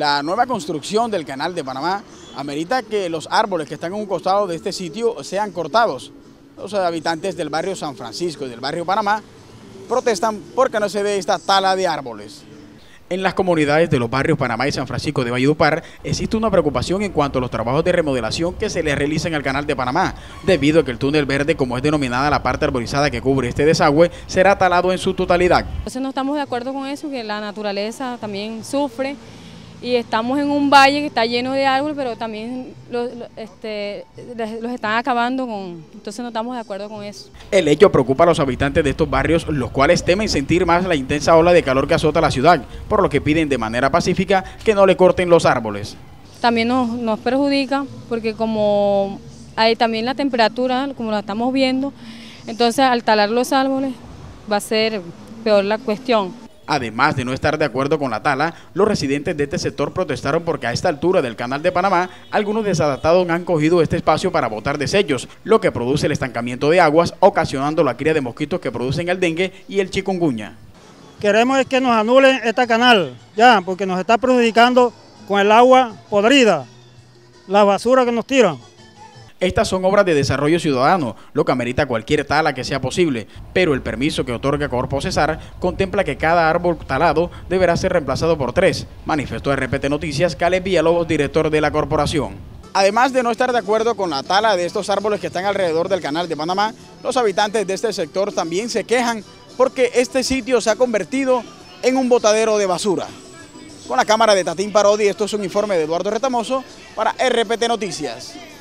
La nueva construcción del Canal de Panamá amerita que los árboles que están en un costado de este sitio sean cortados. Los habitantes del barrio San Francisco y del barrio Panamá protestan porque no se dé esta tala de árboles. En las comunidades de los barrios Panamá y San Francisco de Valledupar existe una preocupación en cuanto a los trabajos de remodelación que se le realizan al Canal de Panamá, debido a que el túnel verde, como es denominada la parte arborizada que cubre este desagüe, será talado en su totalidad. Entonces no estamos de acuerdo con eso, que la naturaleza también sufre y estamos en un valle que está lleno de árboles, pero también los están acabando entonces no estamos de acuerdo con eso. El hecho preocupa a los habitantes de estos barrios, los cuales temen sentir más la intensa ola de calor que azota la ciudad, por lo que piden de manera pacífica que no le corten los árboles. También nos perjudica porque como hay también la temperatura, como la estamos viendo, entonces al talar los árboles va a ser peor la cuestión. Además de no estar de acuerdo con la tala, los residentes de este sector protestaron porque a esta altura del Canal de Panamá, algunos desadaptados han cogido este espacio para botar desechos, lo que produce el estancamiento de aguas, ocasionando la cría de mosquitos que producen el dengue y el chikungunya. Queremos es que nos anulen este canal, ya, porque nos está perjudicando con el agua podrida, la basura que nos tiran. Estas son obras de desarrollo ciudadano, lo que amerita cualquier tala que sea posible, pero el permiso que otorga Corpo Cesar contempla que cada árbol talado deberá ser reemplazado por 3, manifestó RPT Noticias Caleb Villalobos, director de la corporación. Además de no estar de acuerdo con la tala de estos árboles que están alrededor del Canal de Panamá, los habitantes de este sector también se quejan porque este sitio se ha convertido en un botadero de basura. Con la cámara de Tatín Parodi, esto es un informe de Eduardo Retamoso para RPT Noticias.